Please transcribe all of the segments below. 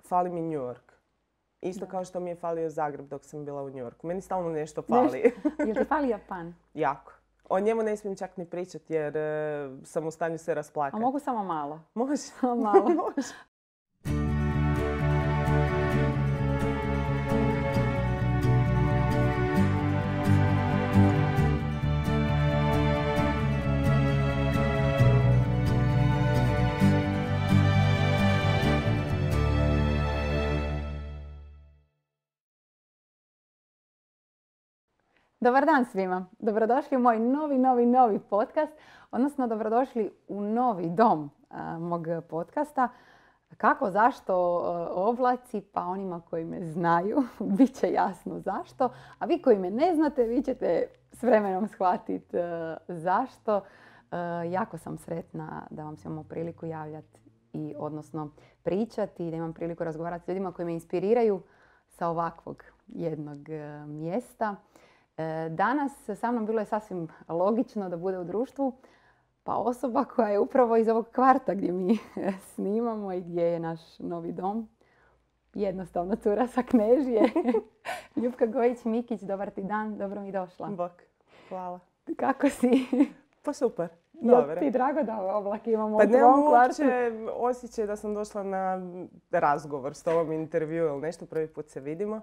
fali mi New York. Isto kao što mi je falio Zagreb dok sam bila u New Yorku. Meni stalno nešto fali. Jel ti fali Japan? Jako. O njemu ne smijem čak ni pričati jer sam u stanju se rasplakati. A mogu samo malo? Može. Samo malo. Može. Dobar dan svima. Dobrodošli u moj novi podcast, odnosno dobrodošli u novi dom mog podcasta. Kako, zašto, oblaci, pa onima koji me znaju, bit će jasno zašto. A vi koji me ne znate, vi ćete s vremenom shvatiti zašto. Jako sam sretna da vam se imamo priliku javljati i odnosno pričati i da imam priliku razgovarati s ljudima koji me inspiriraju sa ovakvog jednog mjesta. Danas sa mnom bilo je sasvim logično da bude u društvu pa osoba koja je upravo iz ovog kvarta gdje mi snimamo i gdje je naš novi dom. Jednostavno cura sa Knežije. Ljupka Gojić-Mikić, dobar ti dan, dobro mi došla. Bok, hvala. Kako si? Pa super, Jel dobro. ti drago da ove oblake imamo Pa u nemam tvom kvartu? uopće osjećaj da sam došla na razgovor s tobom, intervju ili nešto, prvi put se vidimo.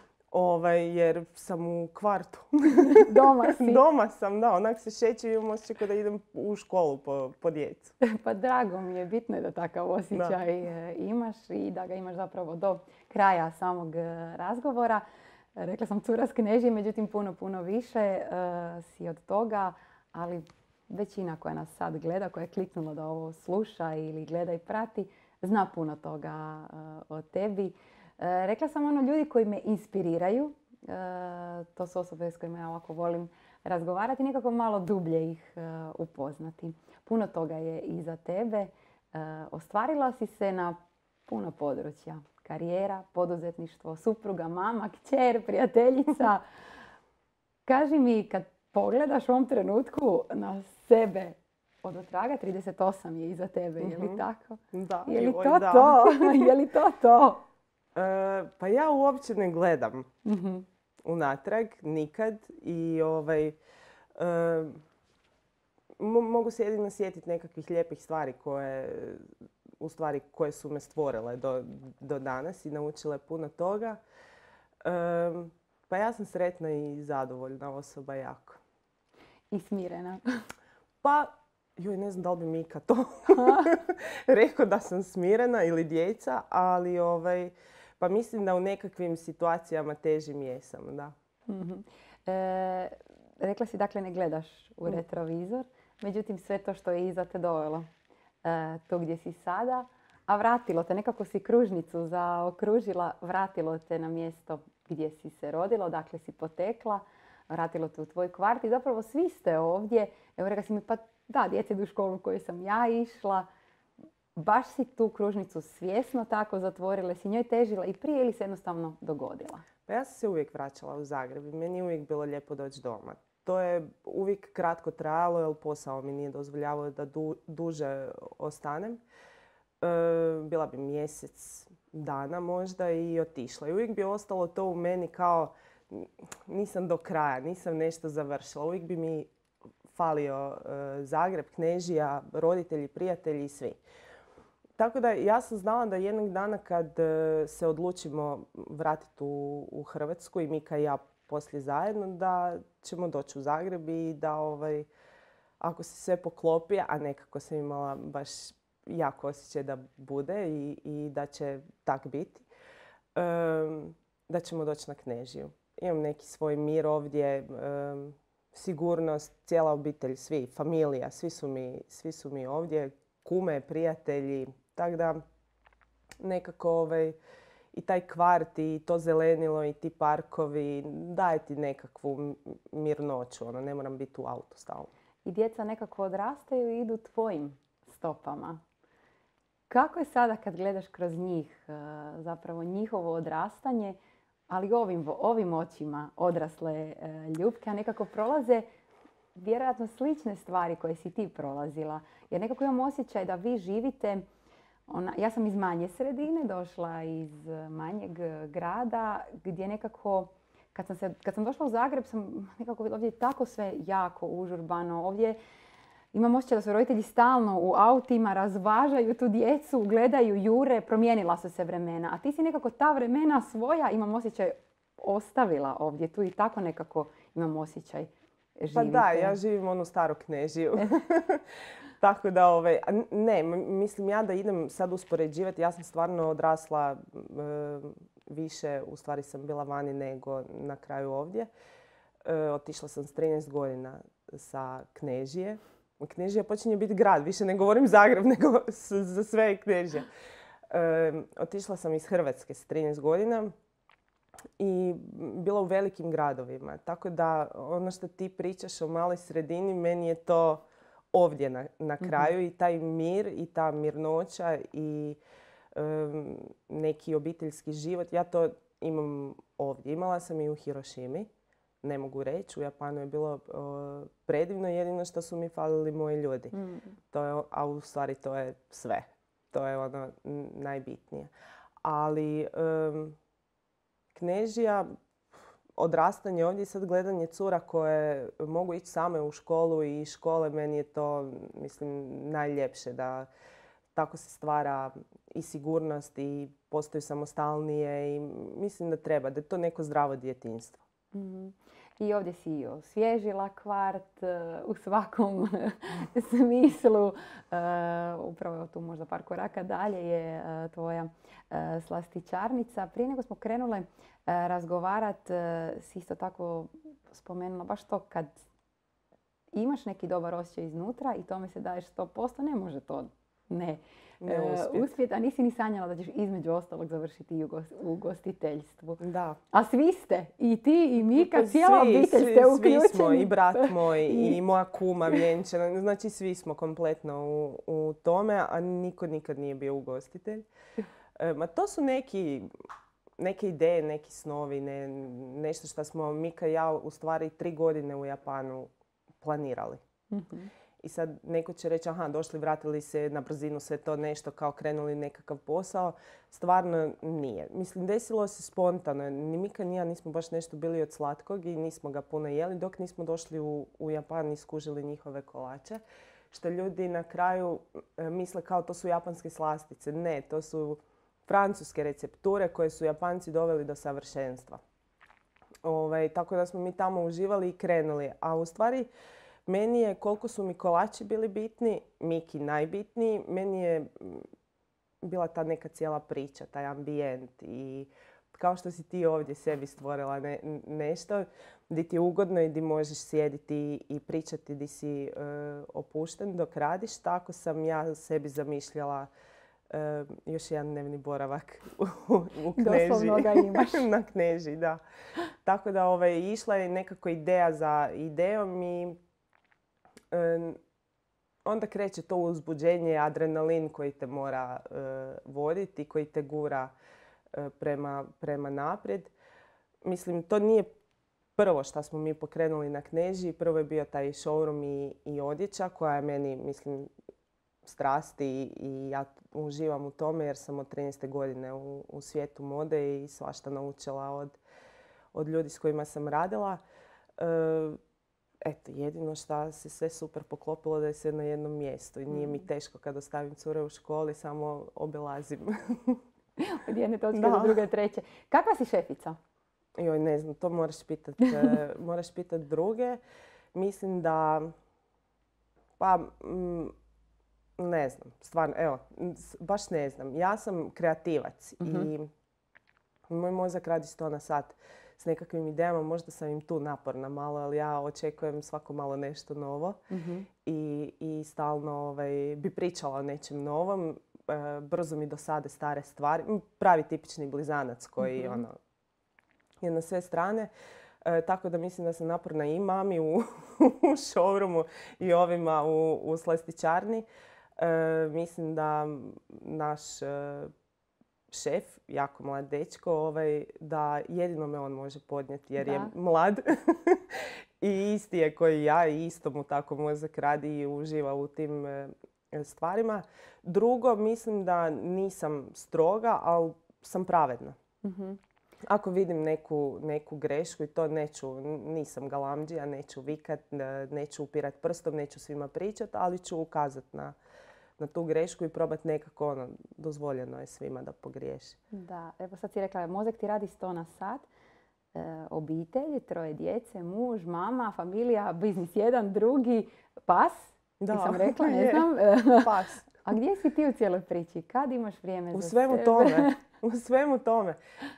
Jer sam u kvartu. Doma si. Doma sam, da. Onak se šećem i imam osjećaj kao da idem u školu po djecu. Pa drago mi je, bitno je da takav osjećaj imaš i da ga imaš zapravo do kraja samog razgovora. Rekla sam cura s Knežije, međutim puno više si od toga, ali većina koja nas sad gleda, koja je kliknula da ovo sluša ili gleda i prati, zna puno toga o tebi. Rekla sam ljudi koji me inspiriraju, to su osobe s kojima ja ovako volim razgovarati, nekako malo dublje ih upoznati. Puno toga je iza tebe. Ostvarila si se na puno područja. Karijera, poduzetništvo, supruga, mama, kćer, prijateljica. Kaži mi, kad pogledaš u ovom trenutku na sebe, od otraga 38 je iza tebe, je li tako? Da. Je li to to? Je li to to? Pa ja uopće ne gledam unatrag, nikad. I mogu se jedino sjetiti nekakvih lijepih stvari koje su me stvorile do danas i naučile puno toga. Pa ja sam sretna i zadovoljna osoba jako. I smirena. Pa, ne znam da li bi mi ikad to rekao da sam smirena ili djeca, ali pa mislim da u nekakvim situacijama težim jesam, da. Rekla si, dakle, ne gledaš u retrovizor, međutim sve to što je iza te dovelo to gdje si sada, a vratilo te, nekako si kružnicu zaokružila, vratilo te na mjesto gdje si se rodila, odakle si potekla, vratilo te u tvoj kvart i zapravo svi ste ovdje. Evo rekla si mi, pa da, djeca idu u školu u kojoj sam ja išla. Baš si tu kružnicu svjesno tako zatvorila, si njoj težila i prije ili se jednostavno dogodila? Pa ja sam se uvijek vraćala u Zagreb i meni je uvijek bilo lijepo doći doma. To je uvijek kratko trajalo jer posao mi nije dozvoljavao da duže ostanem. Bila bi mjesec dana možda i otišla. I uvijek bi ostalo to u meni kao nisam do kraja, nisam nešto završila. Uvijek bi mi falio Zagreb, Knežija, roditelji, prijatelji i svi. Tako da ja sam znala da jednog dana kad se odlučimo vratiti u Hrvatsku i Mika i ja poslije zajedno, da ćemo doći u Zagreb i da ako se sve poklopi, a nekako sam imala baš jako osjećaj da bude i da će tak biti, da ćemo doći na Knežiju. Imam neki svoj mir ovdje, sigurnost, cijela obitelj, svi, familija, svi su mi ovdje, kume, prijatelji, tako da nekako i taj kvart i to zelenilo i ti parkovi daje ti nekakvu mirnoću, ne moram biti u autu stalno. I djeca nekako odrastaju i idu tvojim stopama. Kako je sada kad gledaš kroz njih, zapravo njihovo odrastanje, ali ovim očima odrasle Ljupke, a nekako prolaze vjerojatno slične stvari koje si ti prolazila. Jer nekako imam osjećaj da vi živite Ja sam iz manje sredine, došla iz manjeg grada gdje nekako, kad sam došla u Zagreb, sam nekako vidjela ovdje je tako sve jako užurbano. Ovdje imam osjećaj da su roditelji stalno u autima, razvažaju tu djecu, gledaju, jure, promijenila su se vremena. A ti si nekako ta vremena svoja, imam osjećaj, ostavila ovdje. Tu i tako nekako imam osjećaj živite. Pa da, ja živim onu staru Knežiju. Tako da, ne, mislim ja da idem sad uspoređivati. Ja sam stvarno odrasla više, u stvari sam bila vani nego na kraju ovdje. Otišla sam s 13 godina sa Knežije. Knežija počinje biti grad, više ne govorim Zagreb, nego za sve je Knežija. Otišla sam iz Hrvatske s 13 godina i bila u velikim gradovima. Tako da ono što ti pričaš o maloj sredini, meni je to ovdje na kraju i taj mir i ta mirnoća i neki obiteljski život. Ja to imam ovdje. Imala sam i u Hirošimi. Ne mogu reći, u Japanu je bilo predivno, jedino što su mi falili moji ljudi. A u stvari to je sve. To je ono najbitnije. Ali Knežija, odrastanje ovdje i sad gledanje cura koje mogu ići same u školu i iz škole, meni je to, mislim, najljepše da tako se stvara i sigurnost i postaju samostalnije i mislim da treba, da je to neko zdravo djetinjstvo. I ovdje si osvježila kvart u svakom smislu. Upravo tu možda par koraka dalje je tvoja slastičarnica. Prije nego smo krenule razgovarati, si isto tako spomenula baš to kad imaš neki dobar osjećaj iznutra i tome se daješ 100%, ne može to ne uspjeti. A nisi ni sanjala da ćeš između ostalog završiti i u ugostiteljstvu. Da. A svi ste, i ti i Mika, cijela obitelj ste uključeni. Svi smo, i brat moj, i moja kuma vjenčana. Znači svi smo kompletno u tome, a niko nikad nije bio ugostitelj. Ma to su neke ideje, neki snovi, nešto što smo Mika i ja u stvari 3 godine u Japanu planirali. I sad neko će reći, aha, došli, vratili se na brzinu, sve to nešto, kao krenuli nekakav posao. Stvarno nije. Mislim, desilo se spontano. Ni Mika ni ja nismo baš nešto bili od slatkog i nismo ga puno jeli dok nismo došli u Japan i skužili njihove kolače. Što ljudi na kraju misle kao to su japanske slastice. Ne, to su francuske recepture koje su Japanci doveli do savršenstva. Tako da smo mi tamo uživali i krenuli. A u stvari, meni je, koliko su mi kolači bili bitni, Miki najbitniji, meni je bila ta neka cijela priča, taj ambijent i kao što si ti ovdje sebi stvorila nešto gdje ti je ugodno i gdje možeš sjediti i pričati gdje si opušten dok radiš, tako sam ja sebi zamišljala još jedan dnevni boravak u Knežiji. Doslovno ga imaš. Na Knežiji, da. Tako da išla je nekako ideja za idejom i onda kreće to uzbuđenje, adrenalin koji te mora voditi, koji te gura prema naprijed. Mislim, to nije prvo što smo mi pokrenuli na Knežiji. Prvo je bio taj showroom i odjeća koja je meni, mislim, strast i ja uživam u tome jer sam od 13. godine u svijetu mode i svašta naučila od ljudi s kojima sam radila. Eto, jedino što se sve super poklopilo da je sve na jednom mjestu i nije mi teško kad ostavim cure u školi, samo obilazim. Od jedne točke do druge, treće. Kakva si šefica? Joj, ne znam, to moraš pitat druge. Mislim da, ne znam, stvarno, evo, baš ne znam. Ja sam kreativac i moj mozak radi 100 na sat s nekakvim idejama. Možda sam im tu naporna malo, ali ja očekujem svako malo nešto novo i stalno bi pričala o nečem novom. Brzo mi dosade stare stvari. Pravi tipični blizanac koji je na sve strane. Tako da mislim da sam naporna i mami u showroomu i ovima u slastičarni. Mislim da naš šef, jako mlad dečko, da jedino me on može podnijeti jer je mlad i isti je koji ja i isto mu tako mozak radi i uživa u tim stvarima. Drugo, mislim da nisam stroga, ali sam pravedna. Ako vidim neku grešku i to nisam galamđija, neću vikat, neću upirat prstom, neću svima pričat, ali ću ukazat na tu grešku i probat nekako, dozvoljeno je svima da pogriješi. Da, evo sad si rekla, mozak ti radi 100 na sat, obitelj, 3 djece, muž, mama, familija, biznis jedan, drugi, pas, Da, sam rekla, ne znam. Pas. A gdje si ti u cijeloj priči? Kad imaš vrijeme za svemu sebe? tome. U svemu tome.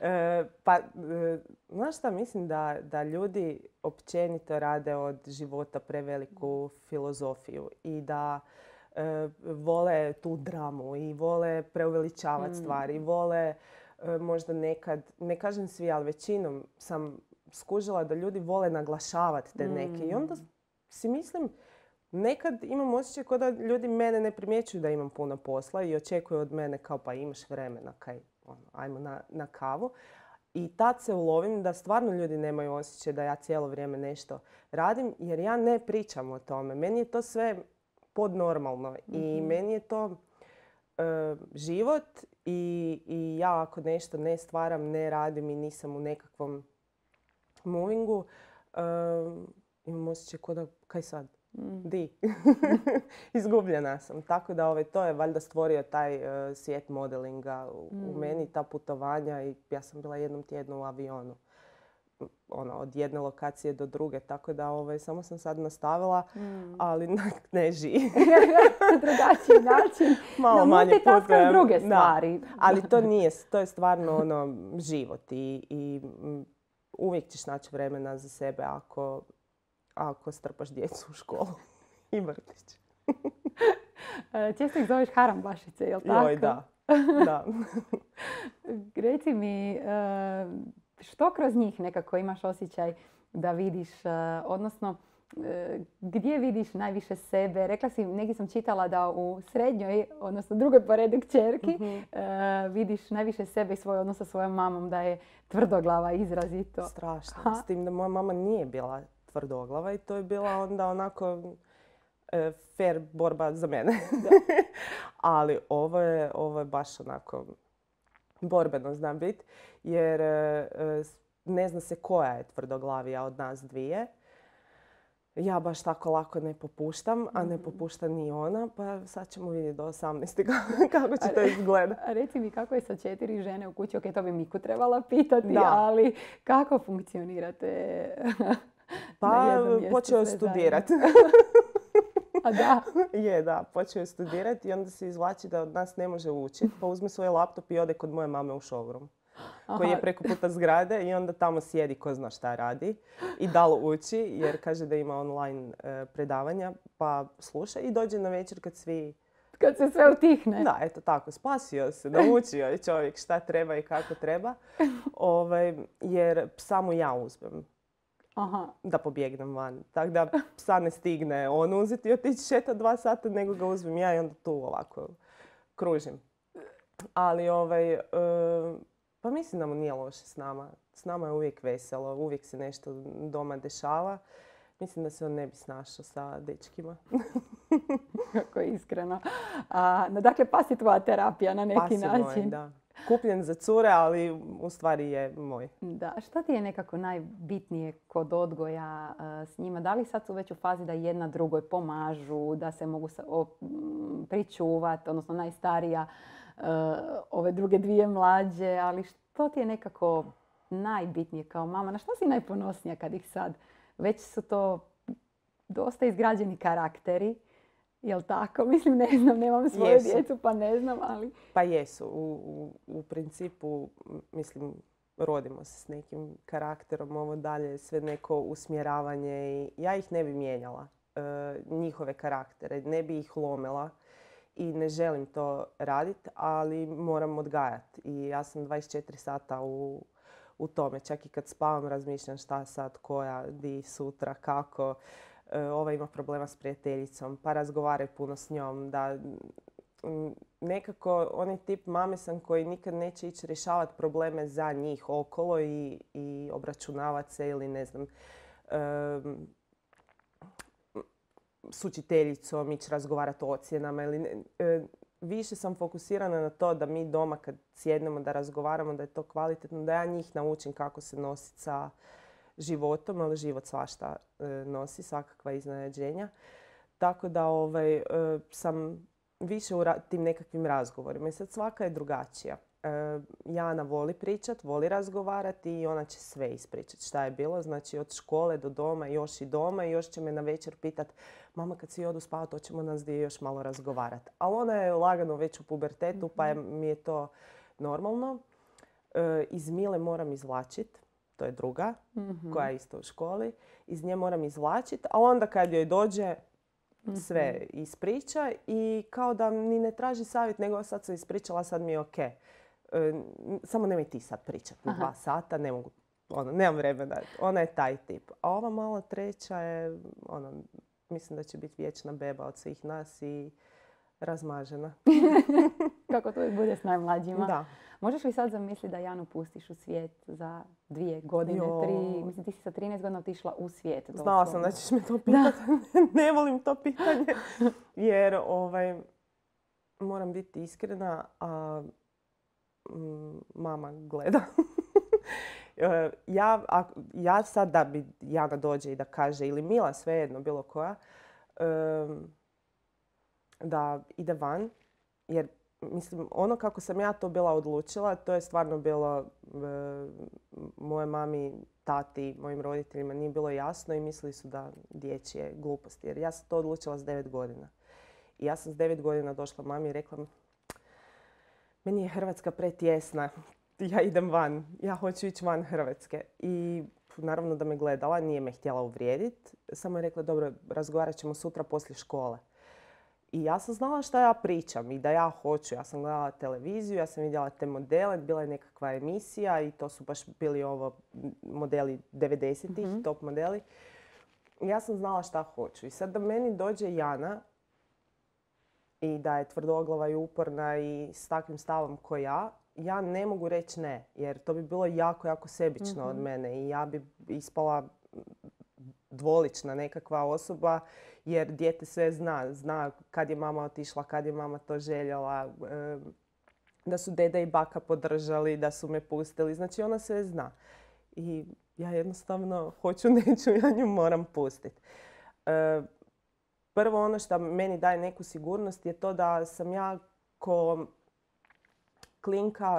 Znaš šta, mislim da ljudi općenito rade od života preveliku filozofiju i da vole tu dramu i vole preuveličavati stvari. Vole možda nekad, ne kažem svi, ali većinom sam skužila da ljudi vole naglašavati te neke. I onda si mislim, nekad imam osjećaj kao da ljudi mene ne primjećuju da imam puno posla i očekuju od mene kao pa imaš vremena, ajmo na kavu. I tad se ulovim da stvarno ljudi nemaju osjećaj da ja cijelo vrijeme nešto radim jer ja ne pričam o tome. Meni je to sve podnormalno i meni je to život i ja ako nešto ne stvaram, ne radim i nisam u nekakvom movingu, imam osjećaj kao da kaj sad? Di? Izgubljena sam. Tako da to je valjda stvorio taj svijet modelinga u meni, ta putovanja i ja sam bila jednom tjednu u avionu. Od jedne lokacije do druge, tako da samo sam sad nastavila, ali na Knežiji. Na drugačiji način. Malo manje putujem. Druge stvari. Da, ali to je stvarno život i uvijek ćeš naći vremena za sebe ako strpaš djecu u školu i vrtić. Često ih zoveš harambašice, jel tako? Joj, da. Reci mi, što kroz njih nekako imaš osjećaj da vidiš, odnosno gdje vidiš najviše sebe? Rekla si, negdje sam čitala da u srednjoj, odnosno drugoj po redu kćerki, vidiš najviše sebe i svoj odnos sa svojom mamom, da je tvrdoglava izrazito. Strašno. S tim da moja mama nije bila tvrdoglava i to je bila onda onako fair borba za mene. Ali ovo je baš onako borbeno zna biti jer ne zna se koja je tvrdoglavija od nas dvije. Ja baš tako lako ne popuštam, a ne popušta ni ona, pa sad ćemo vidjeti do 18. kako će to izgledati. A reci mi kako je sa 4 žene u kući, ok, to bi Miku trebala pitati, ali kako funkcionirate? Pa počeo je studirati. A da? Da, počeo je studirati i onda se izvlači da od nas ne može učiti, pa uzme svoj laptop i ode kod moje mame u showroom. Koji je preko puta zgrade i onda tamo sjedi ko zna šta radi i da li uči jer kaže da ima online predavanja pa sluša i dođe na večer kad se sve utihne. Da, eto tako, spasio se, naučio je čovjek šta treba i kako treba jer psa mu ja uzmem. Da pobjegnem van. Tako da psa ne stigne on uzeti i otići šetat 2 sata nego ga uzmem ja i onda tu ovako kružim. Ali pa mislim da mu nije loše s nama. S nama je uvijek veselo, uvijek se nešto doma dešava. Mislim da se on ne bi snašao sa dečkima. Kako iskreno. Dakle, pas je tvoja terapija na neki način. Pas je moj, da. Kupljen za cure, ali u stvari je moj. Da. Što ti je nekako najbitnije kod odgoja s njima? Da li sad su već u fazi da jedna drugoj pomažu, da se mogu pričuvati, odnosno najstarija, ove druge 2 mlađe, ali što ti je nekako najbitnije kao mama? Na što si najponosnija kad ih sad? Već su to dosta izgrađeni karakteri, jel tako? Mislim, ne znam, nemam svoju djecu pa ne znam, ali... Pa jesu. U principu, mislim, rodimo se s nekim karakterom, ovo dalje sve neko usmjeravanje i ja ih ne bi mijenjala, njihove karaktere, ne bi ih lomila. I ne želim to raditi, ali moram odgajati. I ja sam 24 sata u tome. Čak i kad spavam razmišljam šta sad, koja, di, sutra, kako. Ova ima problema s prijateljicom, pa razgovaraj puno s njom. Da nekako onaj tip mame sam koji nikad neće ići rješavati probleme za njih okolo i obračunavati se ili ne znam. s učiteljicom, ići razgovarati o ocjenama. Više sam fokusirana na to da mi doma kad sjednemo da razgovaramo, da je to kvalitetno, da ja njih naučim kako se nositi sa životom, ali život svašta nosi, svakakva iznenađenja. Tako da sam više u tim nekakvim razgovorima. I sad svaka je drugačija. Jana voli pričat, voli razgovarati i ona će sve ispričati šta je bilo. Znači od škole do doma, još i doma i još će me na večer pitat mama kad svi odu spavat, hoćemo nas dvije još malo razgovarati. Ali ona je lagano već u pubertetu pa mi je to normalno. Iz Mile moram izvlačit, to je druga koja je isto u školi. Iz nje moram izvlačit, a onda kad joj dođe sve ispriča i kao da ni ne traži savjet, nego sad sam ispričala, sad mi je ok. Samo nemoj ti sad pričat na 2 sata, ne mogu, nemam vremena. Ona je taj tip. A ova mala treća je, mislim da će biti vječna beba od svih nas i razmažena. Kako to bude s najmlađima. Da. Možeš li sad zamisliti da Janu pustiš u svijet za 2 godine, 3? Mislim, ti si sa 13 godina otišla u svijet. Znala sam da ćeš me to pitati. Ne volim to pitanje. Jer moram biti iskrena, a mama gleda. Ja sad da bi Jana dođe i da kaže, ili Mila, svejedno, bilo koja, da ide van, jer mislim, ono kako sam ja to bila odlučila, to je stvarno bilo moje mami, tati, mojim roditeljima nije bilo jasno i mislili su da dječje gluposti. Jer ja sam to odlučila s 9 godina. I ja sam s 9 godina došla mami i rekla, meni je Hrvatska pretjesna, ja idem van, ja hoću ići van Hrvatske. I naravno da me gledala, nije me htjela uvrijediti, samo je rekla, dobro, razgovarat ćemo sutra poslije škole. I ja sam znala šta ja pričam i da ja hoću. Ja sam gledala televiziju, ja sam vidjela te modele, bila je nekakva emisija i to su baš bili modeli 90-ih, top modeli. I ja sam znala šta hoću. I sad da meni dođe Jana i da je tvrdoglava i uporna i s takvim stavom ko ja ne mogu reći ne. Jer to bi bilo jako, jako sebično od mene i ja bi ispala dvolična nekakva osoba, jer dijete sve zna. Zna kad je mama otišla, kad je mama to željela, da su deda i baka podržali, da su me pustili. Znači ona sve zna. I ja jednostavno hoću, neću, ja nju moram pustiti. Prvo ono što meni daje neku sigurnost je to da sam ja ko klinka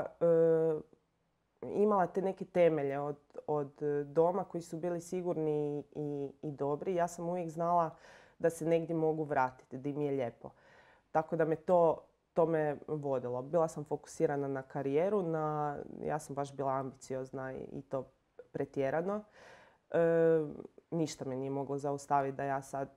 imala te neke temelje od doma koji su bili sigurni i dobri. Ja sam uvijek znala da se negdje mogu vratiti, da mi je lijepo. Tako da me to me vodilo. Bila sam fokusirana na karijeru, ja sam baš bila ambiciozna i to pretjerano. Ništa me nije moglo zaustaviti da ja sad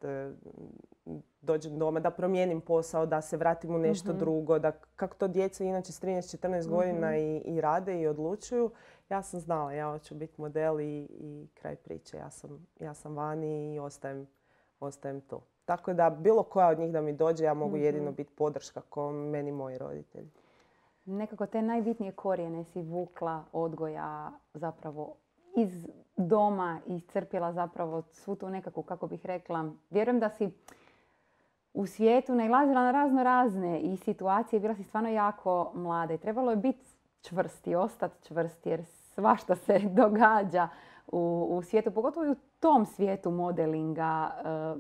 dođem doma, da promijenim posao, da se vratim u nešto drugo, da kako to djeca inače s 13-14 godina i rade i odlučuju. Ja sam znala, ja hoću biti model i kraj priče. Ja sam vani i ostajem tu. Tako da bilo koja od njih da mi dođe, ja mogu jedino biti podrška ko meni moji roditelji. Nekako te najbitnije korijene si vukla odgoja zapravo iz doma i iscrpila zapravo svu tu nekakvu, kako bih rekla, vjerujem da si u svijetu nailazila na razne i situacije, bila si stvarno jako mlada i trebalo je biti čvrsti, ostati čvrsti jer svašta se događa u svijetu, pogotovo i u tom svijetu modelinga.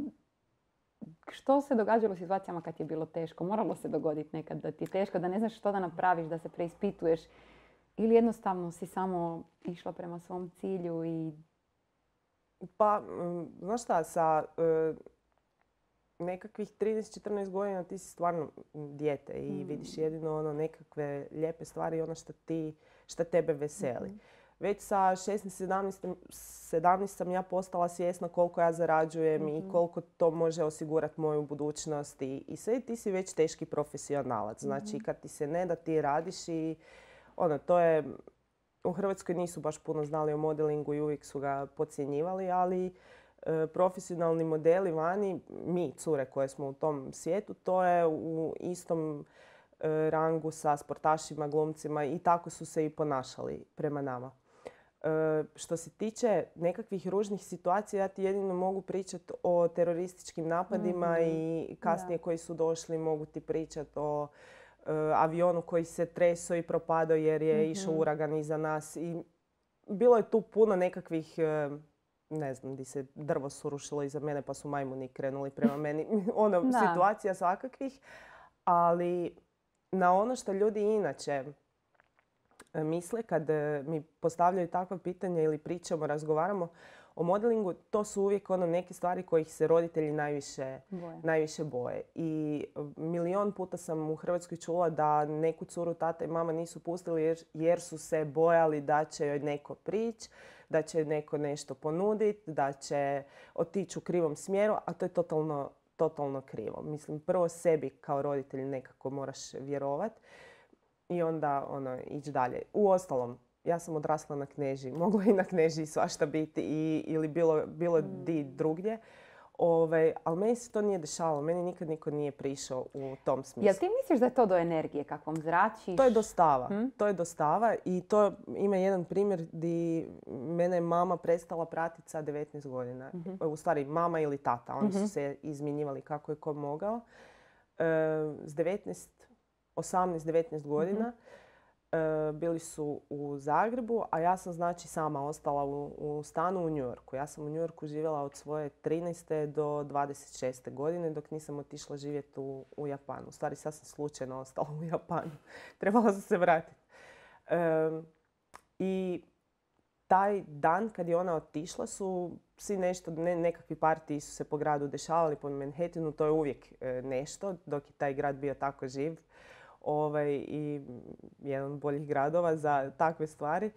Što se događalo u situacijama kad je bilo teško? Moralo se dogoditi nekad da ti je teško, da ne znaš što da napraviš, da se preispituješ ili jednostavno si samo išla prema svom cilju i... Pa, znaš šta, sa nekakvih 13-14 godina ti si stvarno dijete i vidiš jedino nekakve lijepe stvari i ono što tebe veseli. Već sa 16-17 sam ja postala svjesna koliko ja zarađujem i koliko to može osigurati moju budućnost i sve ti si već teški profesionalac. Znači kad ti se ne da ti radiš i to je, u Hrvatskoj nisu baš puno znali o modelingu i uvijek su ga podcjenjivali, ali profesionalni modeli vani, mi cure koje smo u tom svijetu, to je u istom rangu sa sportašima, glumcima i tako su se i ponašali prema nama. Što se tiče nekakvih ružnih situacija, ja ti jedino mogu pričati o terorističkim napadima i kasnije koji su došli, mogu ti pričati o avionu koji se tresao i propadao jer je išao uragan iza nas. I bilo je tu puno nekakvih, ne znam, di se drvo surušilo iza mene pa su majmuni krenuli prema meni. Situacija svakakvih. Ali na ono što ljudi inače misle kad mi postavljaju takva pitanja ili pričamo, razgovaramo o modelingu, to su uvijek neke stvari kojih se roditelji najviše boje. I milion puta sam u Hrvatskoj čula da neku curu tata i mama nisu pustili jer su se bojali da će joj neko prići, da će joj neko nešto ponuditi, da će otići u krivom smjeru, a to je totalno krivo. Mislim, prvo sebi kao roditelj nekako moraš vjerovati i onda ići dalje. Uostalom, ja sam odrasla na Knežiji. Moglo i na Knežiji svašta biti ili bilo di drugdje. Ali meni se to nije dešavalo. Meni nikad niko nije prišao u tom smislu. Jel ti misliš da je to do energije kakvom zračiš? To je dostava. To je dostava i to ima jedan primjer di mene je mama prestala pratiti sa 19 godina. U stvari, mama ili tata. Oni su se izmjenjivali kako je ko mogao. S 18-19 godina bili su u Zagrebu, a ja sam znači sama ostala u stanu u New Yorku. Ja sam u New Yorku živjela od svoje 13. do 26. godine dok nisam otišla živjeti u Japanu. U stvari sad sam slučajno ostala u Japanu. Trebala sam se vratiti. I taj dan kad je ona otišla su svi nešto, nekakvi partiji su se po gradu dešavali, po Manhattanu, to je uvijek nešto dok je taj grad bio tako živ. I jedan od boljih gradova za takve stvari.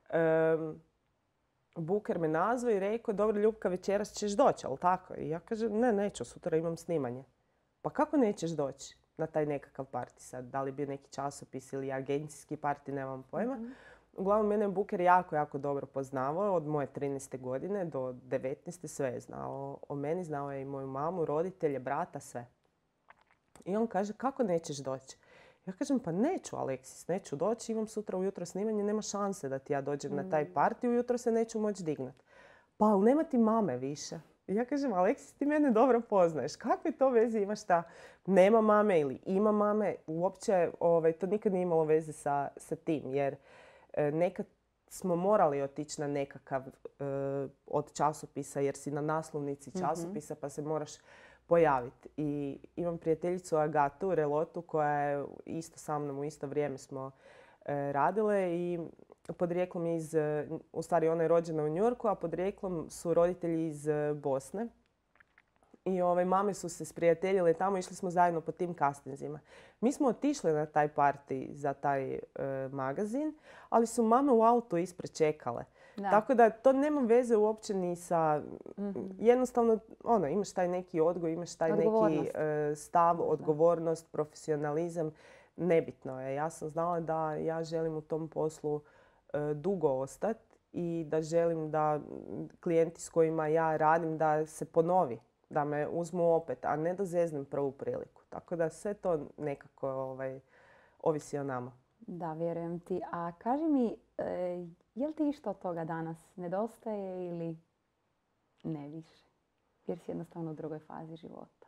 Buker me nazvao i rekao, dobro Ljupka, večeras ćeš doći, ali tako? I ja kažem, neću, sutra imam snimanje. Pa kako nećeš doći na taj nekakav parti sad? Da li bio neki časopis ili agencijski parti, nemam pojma. Uglavnom, mene je Buker jako dobro poznavao od moje 13. godine do 19. Sve je znao o meni, znao je i moju mamu, roditelje, brata, sve. I on kaže, kako nećeš doći? Ja kažem, pa neću Aleksis, neću doći, imam sutra ujutro snimanje, nema šanse da ti ja dođem na taj parti, ujutro se neću moći dignati. Pa, ali nema ti mame više. I ja kažem, Aleksis, ti mene dobro poznaješ, kakve to veze imaš da nema mame ili ima mame? Uopće to nikad nije imalo veze sa tim, jer nekad smo morali otići na nekakav od časopisa, jer si na naslovnici časopisa pa se moraš pojaviti. I imam prijateljicu Agatu Relotu koja je isto sa mnom, u isto vrijeme smo radile i podrijetlom u stvari ona je rođena u New Yorku, a podrijetlom su roditelji iz Bosne. I mame su se sprijateljile tamo, išli smo zajedno po tim castingzima. Mi smo otišli na taj party za taj magazin, ali su mame u autu ispred čekale. Da. Tako da to nema veze uopće ni sa... Jednostavno, imaš taj neki odgoj, imaš taj neki stav, odgovornost, profesionalizam. Nebitno je. Ja sam znala da ja želim u tom poslu dugo ostati i da želim da klijenti s kojima ja radim da se ponovi, da me uzmu opet, a ne da zeznem prvu priliku. Tako da sve to nekako ovisi o nama. Da, vjerujem ti. A kaži mi, je li ti išta od toga danas nedostaje ili ne više? Jer si jednostavno u drugoj fazi života.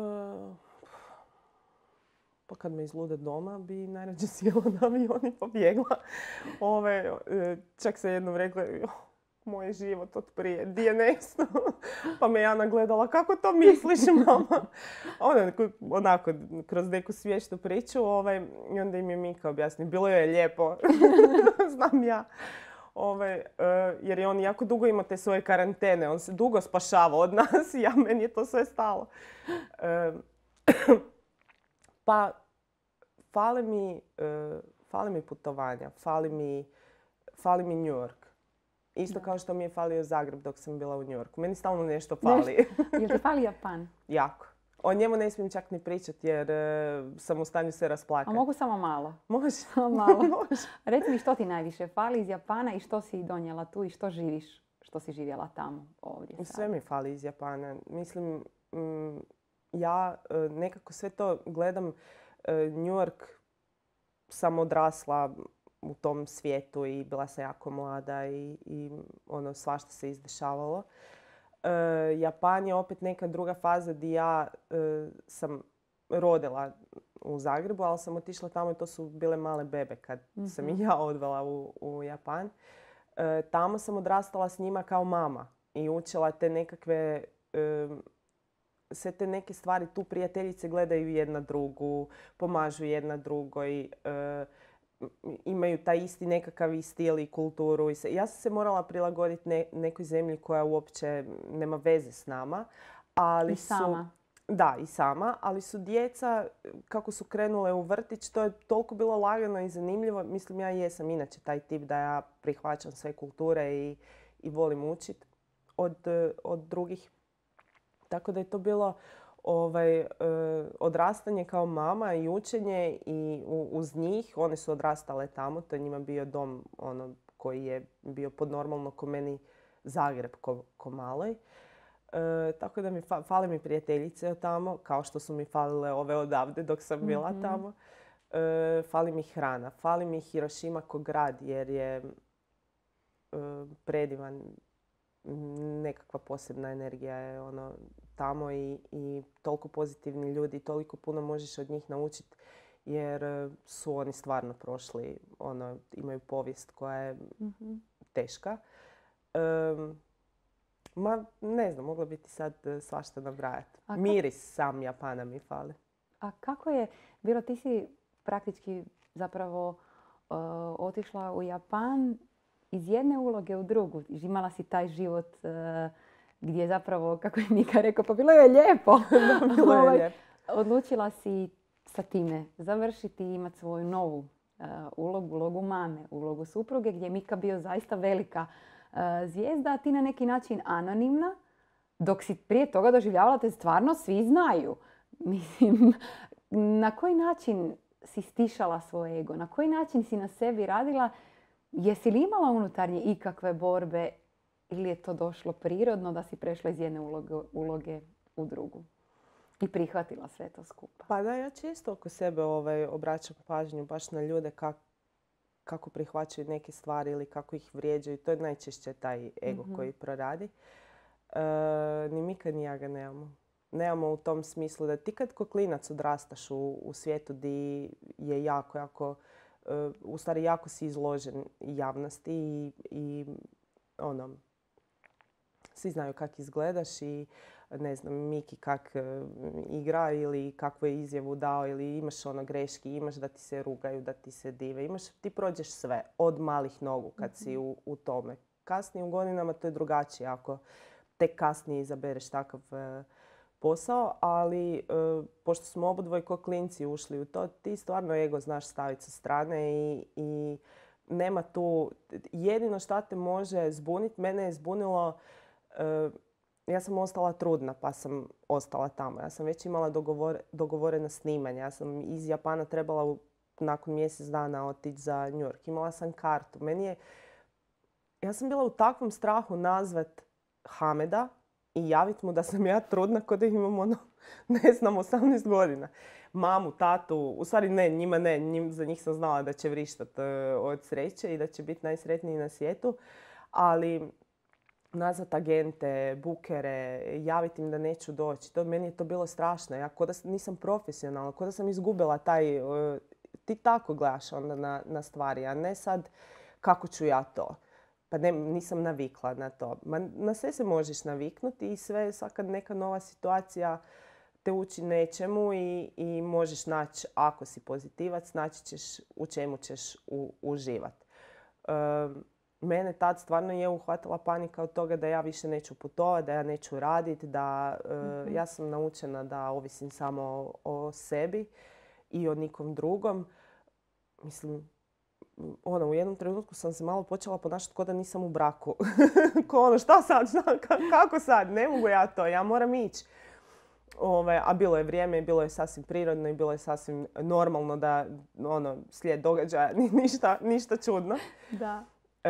Pa kad me izlude doma bi najrađe sjela na avion i pobjegla. Čak se jednom rekla, moj život od prije, di je nesto? Pa me Jana gledala, kako to misliš, mama? Onako, kroz neku svještu priču i onda im je Mika objasnila. Bilo je lijepo, znam ja. Jer je on jako dugo imao te svoje karantene. On se dugo spašava od nas i meni je to sve stalo. Pa, fale mi putovanja, fali mi New York. Isto kao što mi je falio Zagreb dok sam bila u New Yorku. Meni stalno nešto fali. Jel ti fali Japan? Jako. O njemu ne smijem čak ni pričati jer sam u stanju se rasplakati. A mogu samo malo? Može. Samo malo. Reci mi što ti najviše fali iz Japana i što si donijela tu i što živiš, što si živjela tamo ovdje sad? Sve mi fali iz Japana. Mislim, ja nekako sve to gledam. New York sam odrasla u tom svijetu i bila sam jako mlada i ono, svašta se izdešavalo. Japan je opet neka druga faza gdje ja sam rodila u Zagrebu, ali sam otišla tamo i to su bile male bebe kad sam ih ja odvela u Japan. Tamo sam odrastala s njima kao mama i učila te nekakve, sve te neke stvari. Tu prijateljice gledaju jedna drugu, pomažu jedna drugoj, imaju taj isti nekakav i stil i kulturu. Ja sam se morala prilagoditi nekoj zemlji koja uopće nema veze s nama. Ali I sama. Da, i sama, ali su djeca, kako su krenule u vrtić, to je toliko bilo lagano i zanimljivo. Mislim, ja jesam inače taj tip da ja prihvaćam sve kulture i volim učiti od drugih. Tako da je to bilo odrastanje kao mama i učenje i uz njih. One su odrastale tamo, to je njima bio dom koji je bio podnormalno ko meni Zagreb ko maloj. Tako da fale mi prijateljice od tamo, kao što su mi falile ove odavde dok sam bila tamo. Fali mi hrana, fali mi Hirošima ko grad jer je predivan. Nekakva posebna energija je tamo i toliko pozitivni ljudi, toliko puno možeš od njih naučiti jer su oni stvarno prošli, imaju povijest koja je teška. Ne znam, mogla bi ti sad svašta nabrajati. Miris sam Japana mi fali. A kako je bilo, ti si praktički zapravo otišla u Japan iz jedne uloge u drugu. Imala si taj život gdje zapravo, kako je Mika rekao, pa bilo je lijepo. Bilo je lijepo. Odlučila si sa time završiti i imati svoju novu ulogu mame, ulogu supruge, gdje je Mika bio zaista velika zvijezda, a ti na neki način anonimna, dok si prije toga doživljavala te stvarno svi znaju. Mislim, na koji način si stišala svoj ego? Na koji način si na sebi radila? Jesi li imala unutarnje ikakve borbe ili je to došlo prirodno da si prešla iz jedne uloge u drugu i prihvatila sve to skupa? Pa da, ja često oko sebe obraćam pažnju baš na ljude kako prihvaćaju neke stvari ili kako ih vrijeđaju. To je najčešće taj ego koji proradi. Ni Mika ni ja ga nemamo. Nemamo u tom smislu da ti kad ko klinac odrastaš u svijetu gdje je jako, u stvari jako si izložen javnosti i svi znaju kak izgledaš i ne znam, Miki kak igra ili kakvu je izjavu dao ili imaš greški, imaš da ti se rugaju, da ti se dive. Ti prođeš sve od malih nogu kad si u tome. Kasnije u godinama to je drugačije ako tek kasnije izabereš takav posao, ali pošto smo obodvoje ko klinci ušli u to, ti stvarno ego znaš staviti sa strane i nema tu, jedino šta te može zbuniti, mene je zbunilo, ja sam ostala trudna pa sam ostala tamo. Ja sam već imala dogovorena snimanja. Ja sam iz Japana trebala nakon mjesec dana otići za New York. Imala sam kartu. Ja sam bila u takvom strahu nazvat Hameda i javiti mu da sam ja trudna kod da imam 18 godina. Mamu, tatu, u stvari ne, njima ne. Za njih sam znala da će vrištat od sreće i da će biti najsretniji na svijetu. Ali nazvat agente, bukere, javiti im da neću doći. Meni je to bilo strašno. Ja ko da nisam profesionalna, ko da sam izgubila taj... Ti tako gledaš onda na stvari, a ne sad kako ću ja to. Pa nisam navikla na to. Na sve se možeš naviknuti i svaka neka nova situacija te uči nečemu i možeš naći, ako si pozitivac, naći ćeš u čemu ćeš uživati. Mene tad stvarno je uhvatila panika od toga da ja više neću putovati, da ja neću raditi, da ja sam naučena da ovisim samo o sebi i o nikom drugom. Mislim, u jednom trenutku sam se malo počela ponašati kao da nisam u braku. Šta sad, kako sad, ne mogu ja to, ja moram ići. A bilo je vrijeme i bilo je sasvim prirodno i bilo je sasvim normalno da slijed događaja, ništa čudno. Da.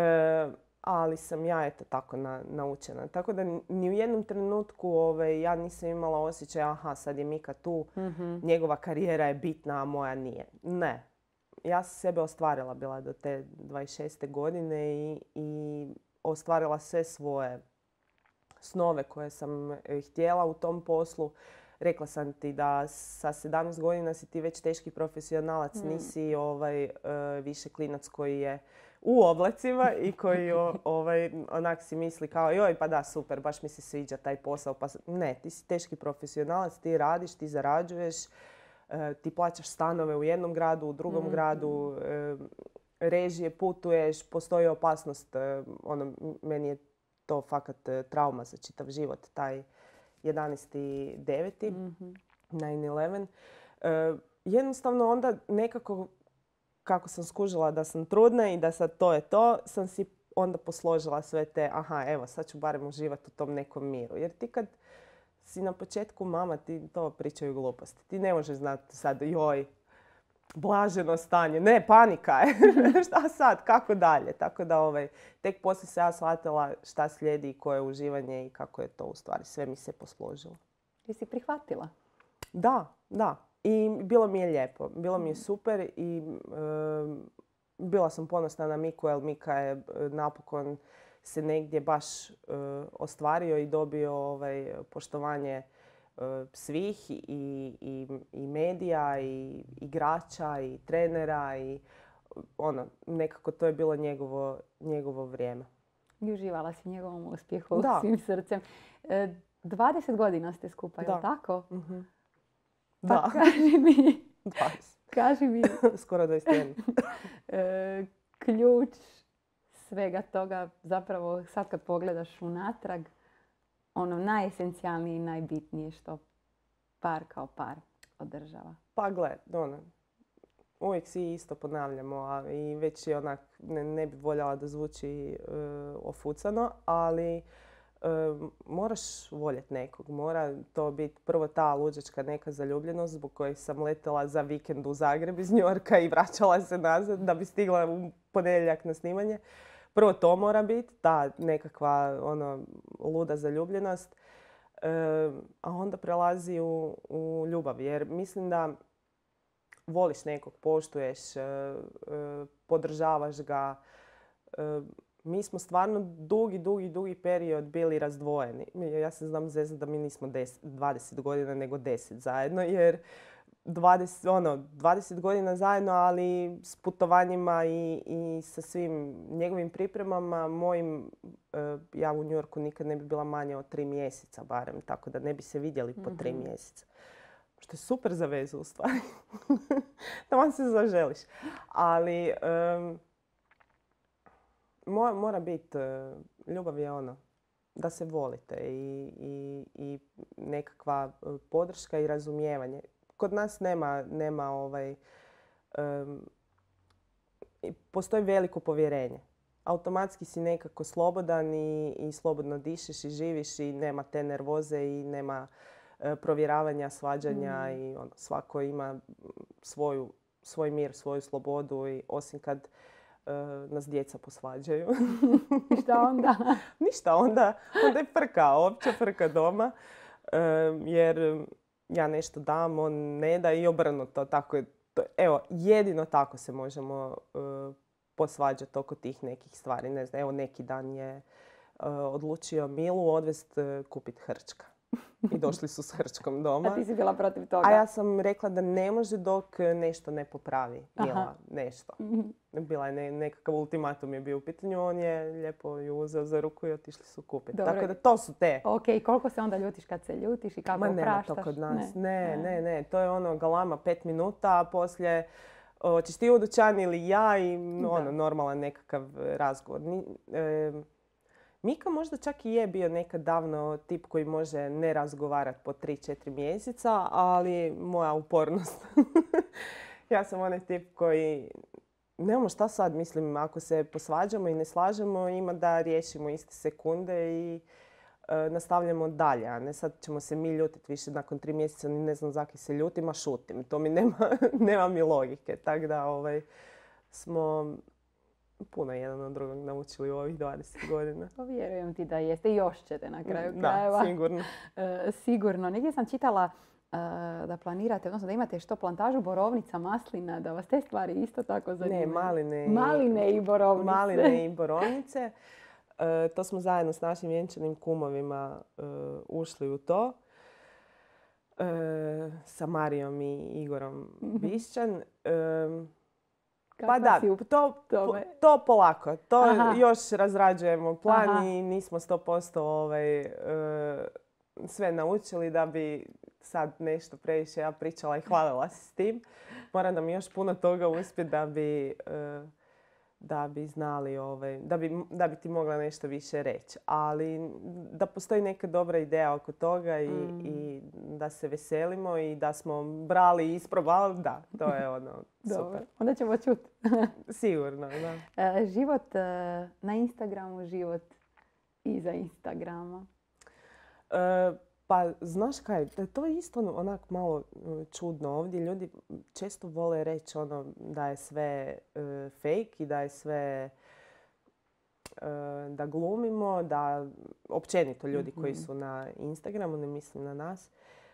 Ali sam ja tako naučena. Tako da ni u jednom trenutku ja nisam imala osjećaj aha, sad je Mika tu, njegova karijera je bitna, a moja nije. Ne. ja sam sebe ostvarila bila do te 26. godine i ostvarila sve svoje snove koje sam htjela u tom poslu. Rekla sam ti da sa 17 godina si ti već teški profesionalac, nisi više klinac koji je u oblacima i koji onak si misli kao joj pa da super, baš mi se sviđa taj posao. Pa ne, ti si teški profesionalac, ti radiš, ti zarađuješ, ti plaćaš stanove u jednom gradu, u drugom gradu, režije, putuješ, postoji opasnost, meni je to fakat trauma za čitav život, taj 11.9. 9/11. Jednostavno onda nekako, kako sam skužila da sam trudna i da sad to je to, sam si onda posložila sve te, evo sad ću barem uživati u tom nekom miru. Jer ti kad si na početku mama, ti to pričaju gluposti. Ti ne možeš znati sad, joj, blaženo stanje. Ne, panika je. Šta sad? Kako dalje? Tako da tek poslije se ja shvatila šta slijedi i koje je uživanje i kako je to u stvari. Sve mi se posložilo. Ti si prihvatila? Da. I bilo mi je lijepo. Bilo mi je super i bila sam ponosna na Miku, jer Mika je napokon se negdje baš ostvario i dobio poštovanje svih i medija i igrača i trenera i nekako to je bilo njegovo vrijeme. I uživala si njegovom uspjehu svim srcem. 20 godina ste skupa, je li tako? Mm-hmm. Pa kaži mi. 20. Kaži mi. Skoro 21. Ključ svega toga, zapravo sad kad pogledaš unatrag, najesencijalnije i najbitnije što par kao par održava. Pa gle, uvijek svi isto ponavljamo i već je onak, ne bi voljela da zvuči ofucano, ali moraš voljeti nekog. Mora to biti prvo ta luđačka neka zaljubljenost zbog koje sam letjela za vikend u Zagreb iz New Yorka i vraćala se nazad da bi stigla u ponedjeljak na snimanje. Prvo to mora biti, ta nekakva luda zaljubljenost, a onda prelazi u ljubav. Jer mislim da voliš nekog, poštuješ, podržavaš ga. Mi smo stvarno dugi period bili razdvojeni. Ja se znam zezati da mi nismo 20 godina nego 10 zajedno, jer 20 godina zajedno, ali s putovanjima i sa svim njegovim pripremama, mojim, ja u New Yorku nikad ne bi bila manje od 3 mjeseca barem, tako da ne bi se vidjeli po 3 mjeseca. Što je super za vezu u stvari. Da vam se zaželiš. Ali mora biti, ljubav je da se volite i nekakva podrška i razumijevanje. Kod nas nema postoji veliko povjerenje. Automatski si nekako slobodan i slobodno dišeš i živiš i nema te nervoze i nema provjeravanja, svađanja i svako ima svoj mir, svoju slobodu i osim kad nas djeca posvađaju. Šta onda? Ništa, onda je frka, opća frka doma. Jer ja nešto dam, on ne da i obrnuto. Tako je. Evo, jedino tako se možemo posvađati oko tih nekih stvari. Ne znam, evo neki dan je odlučio Milu odvest kupiti hrčka. I došli su s hrčkom doma. A ti si bila protiv toga? A ja sam rekla da ne može dok nešto ne popravi Mila. Nešto. Bila je nekakav ultimatum je bio u pitanju. On je lijepo ju uzeo za ruku i otišli su kupiti. Dobro. Tako da to su te. Ok, koliko se onda ljutiš kad se ljutiš i kako opraštaš? Ma nema to kod nas. Ne. To je galama 5 minuta, a poslije hoćeš ti u dućan ili ja i normalan nekakav razgovor. Mika možda čak i je bio nekad davno tip koji može ne razgovarati po 3-4 mjeseca, ali moja upornost. Ja sam onaj tip koji, nemamo šta sad, mislim, ako se posvađamo i ne slažemo, ima da riješimo iste sekunde i nastavljamo dalje. A ne sad ćemo se mi ljutiti više nakon 3 mjeseca, ni ne znam zakaj se ljutim, a šutim. To mi nema mi logike. Tako da smo puno jedan od drugog naučili u ovih 20 godina. Vjerujem ti da jeste i još ćete na kraju krajeva. Da, sigurno. Sigurno. Negdje sam čitala da planirate, odnosno da imate što plantažu borovnica, maslina, da vas te stvari isto tako zanimaju? Ne, maline. Maline i borovnice. Maline i borovnice. To smo zajedno s našim vjenčanim kumovima ušli u to. Sa Marijom i Igorom Bišćan. Pa da, to polako. To još razrađujemo plan i nismo 100% sve naučili da bi sad nešto previše ja pričala i hvalila se s tim. Mora nam još puno toga uspjeti da bi znali, da bi ti mogla nešto više reći. Ali da postoji neka dobra ideja oko toga i da se veselimo i da smo brali i isprobali, da, to je super. Onda ćemo čuti. Sigurno, da. Život na Instagramu, život iza Instagrama. Pa, znaš kaj, to je isto onak malo čudno. Ovdje ljudi često vole reći da je sve fake i da je sve da glumimo, da općenito ljudi koji su na Instagramu, ne mislim na nas.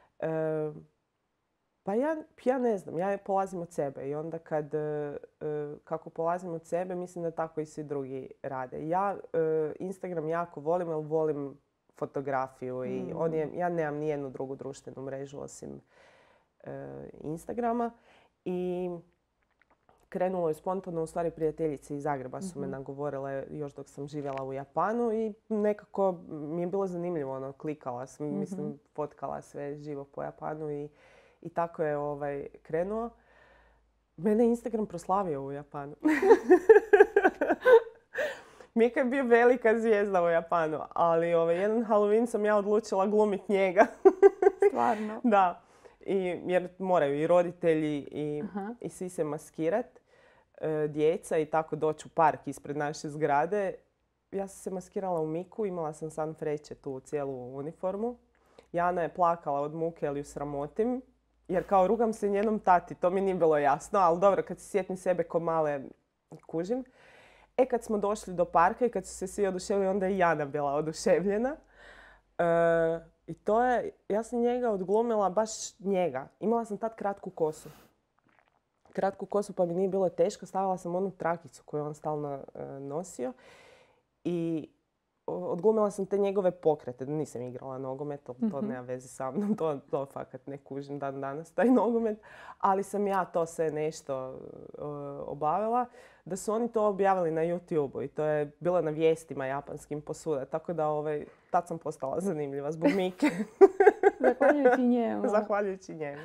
Pa ja ne znam, ja polazim od sebe i onda kako polazim od sebe, mislim da tako i svi drugi rade. Ja Instagram jako volim, jer volim fotografiju i ja nemam nijednu drugu društvenu mrežu osim Instagrama. I krenulo je spontano, u stvari prijateljice iz Zagreba su me nagovorile još dok sam živjela u Japanu i nekako mi je bilo zanimljivo, klikala sam, mislim, fotkala sve živo po Japanu i tako je krenuo. Mene je Instagram proslavio u Japanu. Mika je bio velika zvijezda u Japanu, ali jedan Halloween sam ja odlučila glumit njega. Stvarno? Da. Jer moraju i roditelji i svi se maskirat, djeca i tako doći u park ispred naše zgrade. Ja sam se maskirala u Miku, imala sam san freće tu cijelu uniformu. Jana je plakala od muke, ali ju sramotim. Jer kao rugam se njenom tati, to mi nije bilo jasno, ali dobro, kad se sjetim sebe ko male kužim. Kad smo došli do parka i kad su se svi oduševili, onda je i Jana bila oduševljena. I to je, ja sam njega odglumila, baš njega. Imala sam tad kratku kosu. Kratku kosu pa mi nije bilo teško, stavila sam onu trakicu koju on stalno nosio. I odglumila sam te njegove pokrete. Nisam igrala nogomet, to nema veze sa mnom, to fakat ne kužim dan danas, taj nogomet. Ali sam ja to sve nešto obavila. Da su oni to objavili na YouTube-u i to je bilo na vijestima japanskim posuda. Tako da tad sam postala zanimljiva zbog Mike. Zahvaljujući njemu. Zahvaljujući njemu.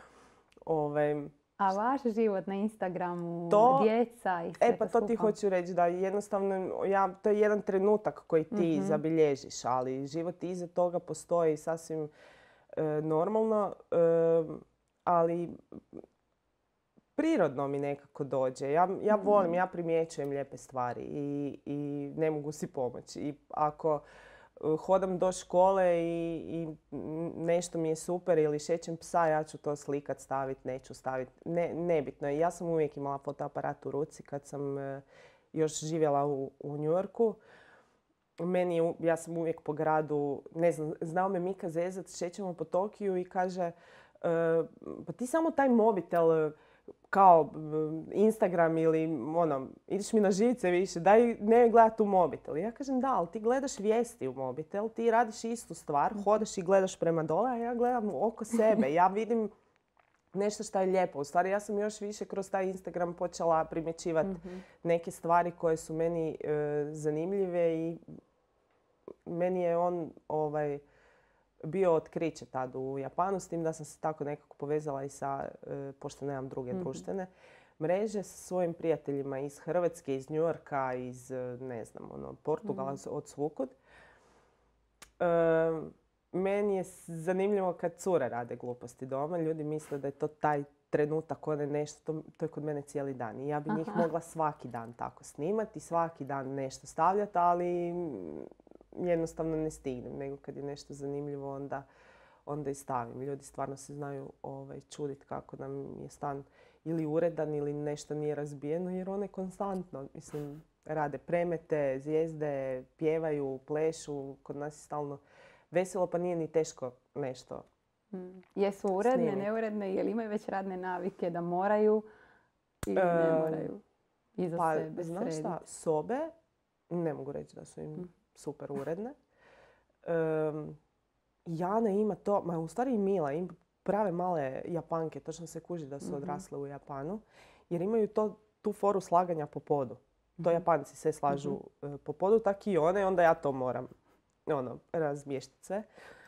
A vaš život na Instagramu, djeca i sve pa to ti hoću reći da jednostavno, to je jedan trenutak koji ti zabilježiš, ali život iza toga postoji sasvim normalno, ali prirodno mi nekako dođe. Ja volim, ja primjećujem lijepe stvari i ne mogu si pomoći. I ako hodam do škole i nešto mi je super ili šećem psa, ja ću to slikat, stavit, neću stavit. Nebitno je. Ja sam uvijek imala fotoaparat u ruci kad sam još živjela u New Yorku. Ja sam uvijek po gradu, ne znam, znao me Mika zezat, šećemo po Tokiju i kaže pa ti samo taj mobitel kao Instagram ili ideš mi na živce više, daj ne gledati u mobitel. Ja kažem da, ali ti gledaš vijesti u mobitel, ti radiš istu stvar, hodaš i gledaš prema dole, a ja gledam oko sebe. Ja vidim nešto što je lijepo. U stvari ja sam još više kroz taj Instagram počela primjećivati neke stvari koje su meni zanimljive i meni je on bio otkriće tad u Japanu, s tim da sam se tako nekako povezala i sa, pošto nemam druge društvene mreže, sa svojim prijateljima iz Hrvatske, iz New Yorka, iz, ne znam, Portugala, od svukud. Meni je zanimljivo kad cure rade gluposti doma. Ljudi misle da je to taj trenutak, nešto, to je kod mene cijeli dan. I ja bi njih mogla svaki dan tako snimati, svaki dan nešto stavljati, ali jednostavno ne stignem, nego kad je nešto zanimljivo onda i stavim. Ljudi stvarno se znaju čuditi kako nam je stan ili uredan ili nešto nije razbijeno, jer one konstantno, mislim, rade premete, zvijezde, pjevaju, plešu, kod nas je stalno veselo, pa nije ni teško nešto Jesu uredne, neuredne, ili imaju već radne navike da moraju ili ne moraju iza sebe znaš šta, srediti? sobe, ne mogu reći da su im super uredne. Jana ima to, u stvari i Mila, im prave male Japanke, točno se kuži da su odrasle u Japanu, jer imaju tu foru slaganja po podu. To Japanci sve slažu po podu, tak i one, onda ja to moram razmještiti sve.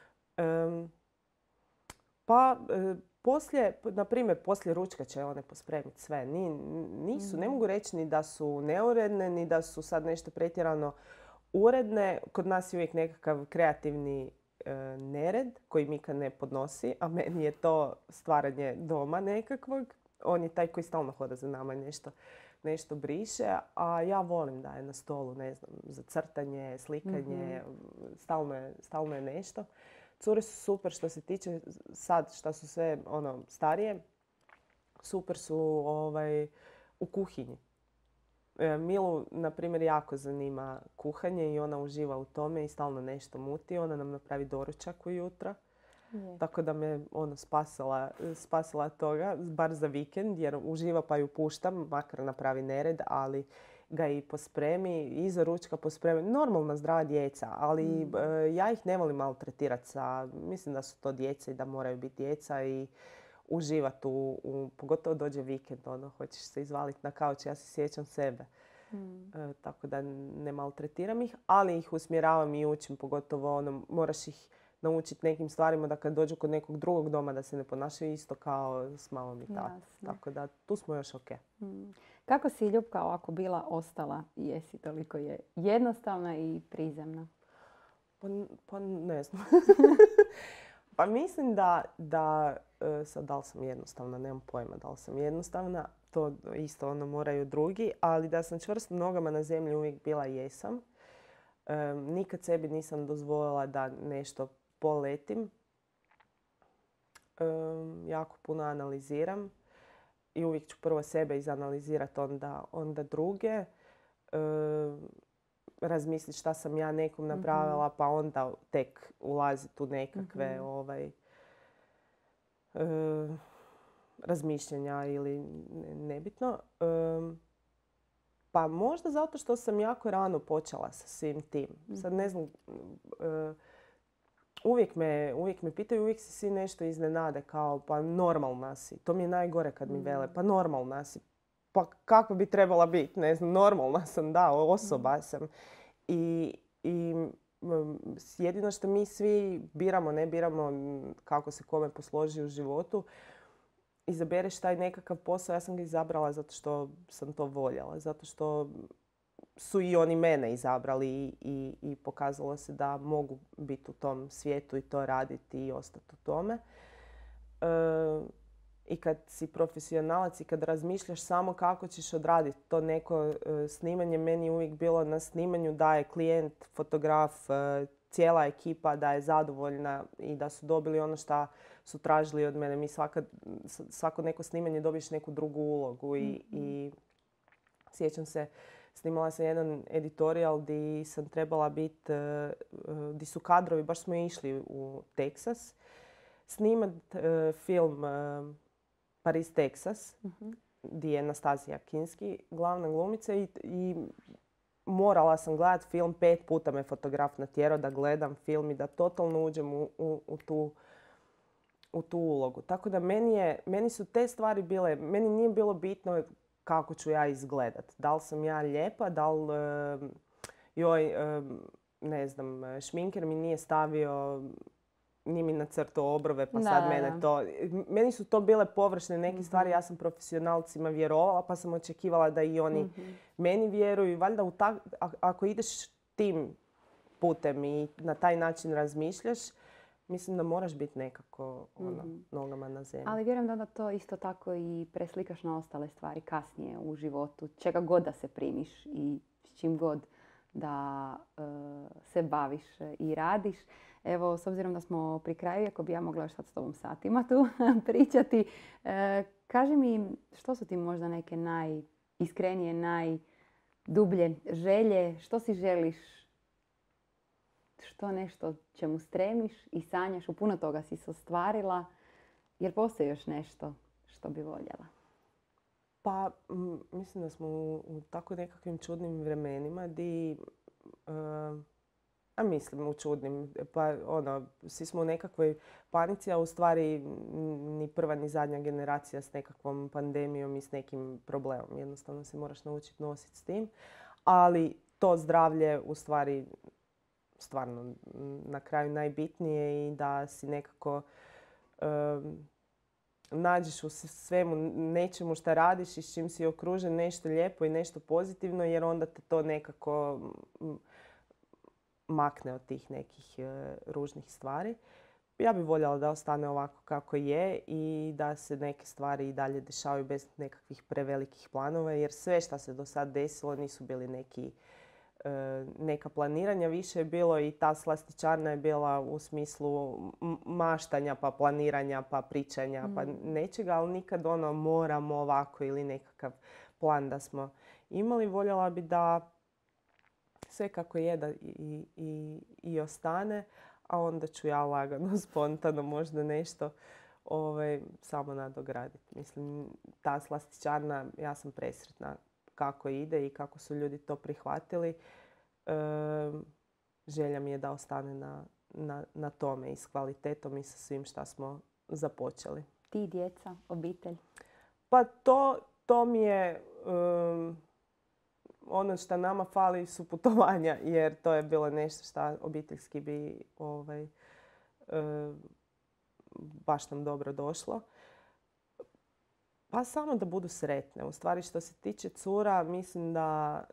Na primjer, poslije ručka će one pospremiti sve. Ne mogu reći ni da su neuredne, ni da su sad nešto pretjerano uredne. Kod nas je uvijek nekakav kreativni nered koji Mika ne podnosi, a meni je to stvaranje doma nekakvog. On je taj koji stalno hoda za nama nešto briše, a ja volim da je na stolu, ne znam, za crtanje, slikanje, stalno je nešto. Cure su super što se tiče sad što su sve starije. Super su u kuhinji. Milu, na primjer, jako zanima kuhanje i ona uživa u tome i stalno nešto muti. Ona nam napravi doručak ujutro. Tako da me spasila toga, bar za vikend, jer uživa pa ju puštam, makar napravi nered, ali ga i pospremi, iza ručka pospremi. Normalna, zdrava djeca, ali ja ih ne volim maltretirati mislim da su to djeca i da moraju biti djeca i uživati pogotovo dođe vikend, hoćeš se izvaliti na kauč, ja se sjećam sebe. Tako da ne maltretiram ih, ali ih usmjeravam i učim, pogotovo moraš ih naučiti nekim stvarima da kad dođu kod nekog drugog doma da se ne ponašaju isto kao s mamom i tatom. Tako da tu smo još ok. Kako si Ljupka ovako bila ostala i jesi toliko je jednostavna i prizemna? Pa ne znam. Pa mislim da sad da li sam jednostavna, nemam pojma da li sam jednostavna. To isto moraju drugi, ali da sam čvrsto nogama na zemlji uvijek bila jesam. Nikad sebi nisam dozvolila da nešto poletim. Jako puno analiziram i uvijek ću prvo sebe izanalizirati, onda druge. Razmisliti šta sam ja nekom napravila, pa onda tek ulaziti u nekakve razmišljanja ili nebitno. Pa možda zato što sam jako rano počela sa svim tim. Sad ne znam, uvijek me pitaju, uvijek se svi nešto iznenade kao pa normalna si. To mi je najgore kad mi vele, pa normalna si. Pa kako bi trebala biti? Ne znam, normalna sam, da, osoba sam. I jedino što mi svi biramo, ne biramo kako se kome posloži u životu, izabereš taj nekakav posao. Ja sam ga izabrala zato što sam to voljela, zato što su i oni mene izabrali i pokazalo se da mogu biti u tom svijetu i to raditi i ostati u tome. I kad si profesionalac i kad razmišljaš samo kako ćeš odraditi to neko snimanje, meni je uvijek bilo na snimanju da je klijent, fotograf, cijela ekipa da je zadovoljna i da su dobili ono što su tražili od mene. Mi svako neko snimanje dobiješ neku drugu ulogu i sjećam se, snimala sam jedan editorial gdje sam trebala biti, gdje su kadrovi, baš smo išli u Teksas, snimat film Paris, Teksas, gdje je Nastasija Kinski, glavna glumica i morala sam gledati film 5 puta me fotograf natjerao da gledam film i da totalno uđem u tu ulogu. Tako da meni su te stvari bile, meni nije bilo bitno kako ću ja izgledat. Da li sam ja lijepa, da li ne znam, šminker mi nije stavio, nije mi nacrtao obrove, pa sad mene to... Meni su to bile površne neke stvari, ja sam profesionalcima vjerovala, pa sam očekivala da i oni meni vjeruju. Valjda ako ideš tim putem i na taj način razmišljaš, mislim da moraš biti nekako nogama na zemlji. Ali vjerujem da onda to isto tako i preslikaš na ostale stvari kasnije u životu. Čega god da se primiš i s čim god da se baviš i radiš. Evo, s obzirom da smo pri kraju, ako bi ja mogla još sad s tobom satima tu pričati, kaži mi što su ti možda neke najiskrenije, najdublje želje, što si želiš, što nešto čemu stremiš i sanjaš, u puno toga si se ostvarila, jer postoji još nešto što bi voljela? Pa, mislim da smo u tako nekakvim čudnim vremenima di, mislim u čudnim, pa svi smo u nekakvoj panici, a u stvari ni prva ni zadnja generacija s nekakvom pandemijom i s nekim problemom. Jednostavno se moraš naučiti nositi s tim, ali to zdravlje u stvari stvarno na kraju najbitnije i da si nekako nađeš u svemu nečemu što radiš i s čim si okružen nešto lijepo i nešto pozitivno, jer onda te to nekako makne od tih nekih ružnih stvari. Ja bih voljela da ostane ovako kako je i da se neke stvari i dalje dešavaju bez nekakvih prevelikih planova, jer sve što se do sad desilo nisu bili neka planiranja. Više je bilo i ta slastičarna je bila u smislu maštanja, pa planiranja, pa pričanja, pa nečega, ali nikad moramo ovako ili nekakav plan da smo imali. Voljela bi da sve kako je da i ostane, a onda ću ja lagano, spontano možda nešto samo nadograditi. Mislim, ta slastičarna, ja sam presretna kako ide i kako su ljudi to prihvatili. Želja mi je da ostane na tome i s kvalitetom i sa svim što smo započeli. Ti, djeca, obitelj? Pa to mi je ono što nama fali su putovanja, jer to je bilo nešto što obiteljski bi baš nam dobro došlo. Pa samo da budu sretne. U stvari što se tiče cura, mislim da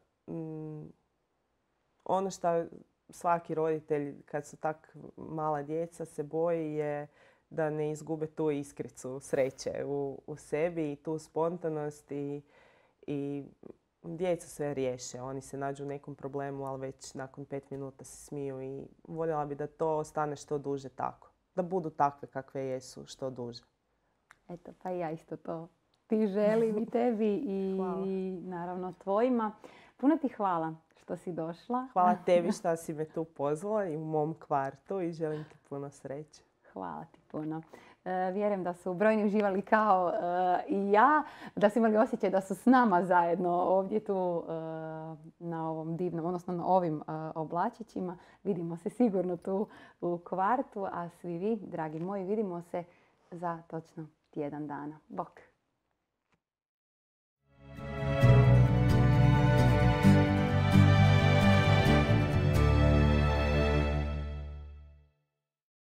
ono što svaki roditelj kad su tak mala djeca se boji je da ne izgube tu iskricu sreće u sebi i tu spontanost i djeca sve riješe. Oni se nađu u nekom problemu, ali već nakon 5 minuta se smiju i voljela bi da to ostane što duže tako. Da budu takve kakve jesu što duže. Eto, pa ja isto to ti želim i tebi i naravno tvojima. Puno ti hvala što si došla. Hvala tebi što si me tu pozvala i u mom kvartu i želim ti puno sreće. Hvala ti puno. Vjerujem da su brojni uživali kao i ja, da su imali osjećaj da su s nama zajedno ovdje tu na ovom divnom, odnosno na ovim oblačićima. Vidimo se sigurno tu u kvartu, a svi vi, dragi moji, vidimo se za točno tjedan dana. Bok!